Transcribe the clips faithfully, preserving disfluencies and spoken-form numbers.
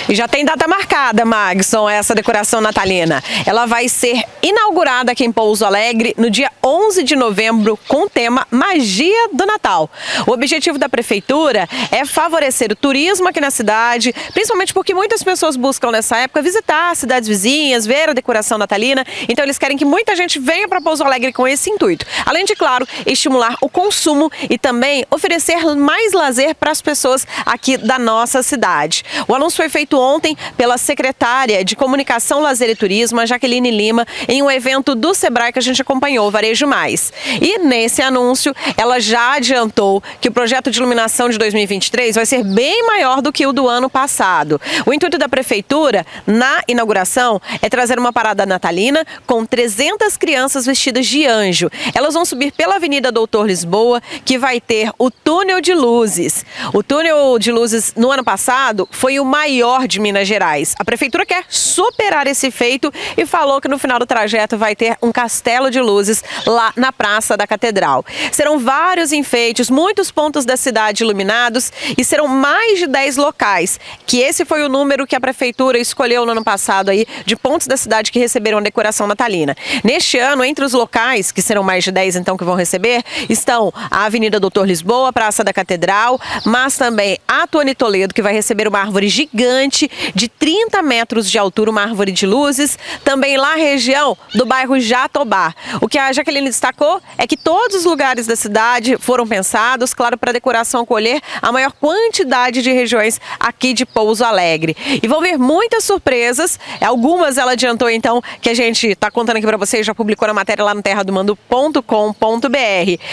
E já tem data marcada, Magson, essa decoração natalina. Ela vai ser inaugurada aqui em Pouso Alegre no dia onze de novembro com o tema Magia do Natal. O objetivo da Prefeitura é favorecer o turismo aqui na cidade, principalmente porque muitas pessoas buscam nessa época visitar cidades vizinhas, ver a decoração natalina. Então eles querem que muita gente venha para Pouso Alegre com esse intuito. Além de, claro, estimular o consumo e também oferecer mais lazer para as pessoas aqui da nossa cidade. O anúncio foi feito ontem pela secretária de Comunicação, Lazer e Turismo, a Jaqueline Lima, em um evento do Sebrae que a gente acompanhou, o Varejo Mais. E nesse anúncio, ela já adiantou que o projeto de iluminação de dois mil e vinte e três vai ser bem maior do que o do ano passado. O intuito da Prefeitura, na inauguração, é trazer uma parada natalina com trezentas crianças vestidas de anjo. Elas vão subir pela Avenida Doutor Lisboa, que vai ter o túnel de luzes. O túnel de luzes no ano passado foi o maior de Minas Gerais. A Prefeitura quer superar esse feito e falou que no final do trajeto vai ter um castelo de luzes lá na Praça da Catedral. Serão vários enfeites, muitos pontos da cidade iluminados e serão mais de dez locais, que esse foi o número que a Prefeitura escolheu no ano passado aí, de pontos da cidade que receberam a decoração natalina. Neste ano, entre os locais, que serão mais de dez então que vão receber, estão a Avenida Doutor Lisboa, a Praça da Catedral, mas também a Tony Toledo, que vai receber uma árvore gigante de trinta metros de altura, uma árvore de luzes, também lá a região do bairro Jatobá. O que a Jaqueline destacou é que todos os lugares da cidade foram pensados, claro, para a decoração acolher a maior quantidade de regiões aqui de Pouso Alegre. E vão ver muitas surpresas, algumas ela adiantou então que a gente está contando aqui para vocês, já publicou na matéria lá no terra do mando ponto com ponto br.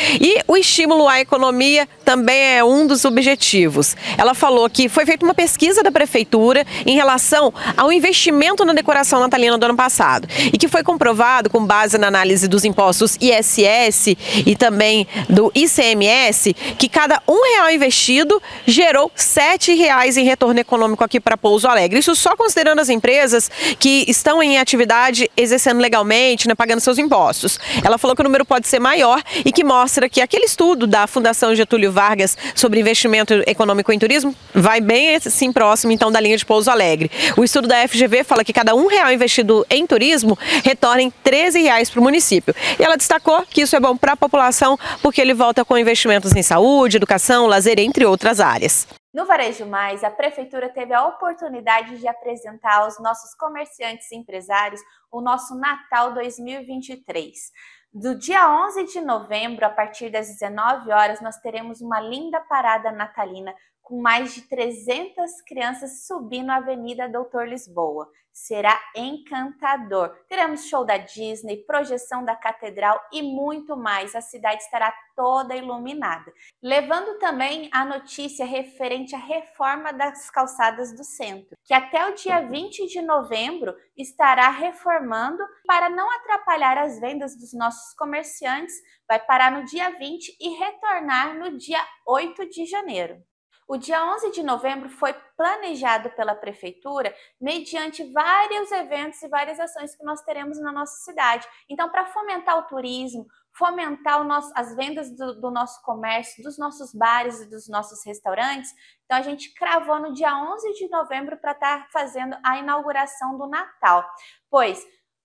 E o estímulo à economia também é um dos objetivos. Ela falou que foi feita uma pesquisa da Prefeitura em relação ao investimento na decoração natalina do ano passado e que foi comprovado com base na análise dos impostos I S S e também do I C M S que cada um real investido gerou sete reais em retorno econômico aqui para Pouso Alegre. Isso só considerando as empresas que estão em atividade exercendo legalmente, né, pagando seus impostos. Ela falou que o número pode ser maior e que mostra que aquele estudo da Fundação Getúlio Vargas sobre investimento econômico em turismo vai bem assim próximo então da linha de Pouso Alegre. O estudo da F G V fala que cada um real investido em turismo retorna em treze reais para o município. E ela destacou que isso é bom para a população porque ele volta com investimentos em saúde, educação, lazer, entre outras áreas. No Varejo Mais, a Prefeitura teve a oportunidade de apresentar aos nossos comerciantes e empresários o nosso Natal dois mil e vinte e três. Do dia onze de novembro, a partir das dezenove horas, nós teremos uma linda parada natalina com mais de trezentas crianças subindo a Avenida Doutor Lisboa. Será encantador. Teremos show da Disney, projeção da Catedral e muito mais. A cidade estará toda iluminada. Levando também a notícia referente à reforma das calçadas do centro, que até o dia vinte de novembro estará reformando para não atrapalhar as vendas dos nossos comerciantes. Vai parar no dia vinte e retornar no dia oito de janeiro. O dia onze de novembro foi planejado pela Prefeitura mediante vários eventos e várias ações que nós teremos na nossa cidade. Então, para fomentar o turismo, fomentar o nosso, as vendas do, do nosso comércio, dos nossos bares e dos nossos restaurantes, então a gente cravou no dia onze de novembro para estar fazendo a inauguração do Natal. Pois,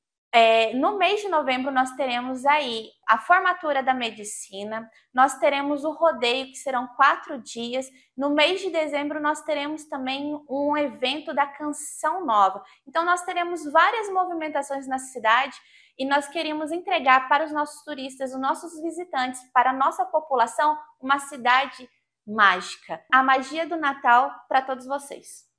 É, no mês de novembro nós teremos aí a formatura da medicina, nós teremos o rodeio, que serão quatro dias. No mês de dezembro nós teremos também um evento da Canção Nova. Então nós teremos várias movimentações na cidade e nós queríamos entregar para os nossos turistas, os nossos visitantes, para a nossa população, uma cidade mágica. A magia do Natal para todos vocês.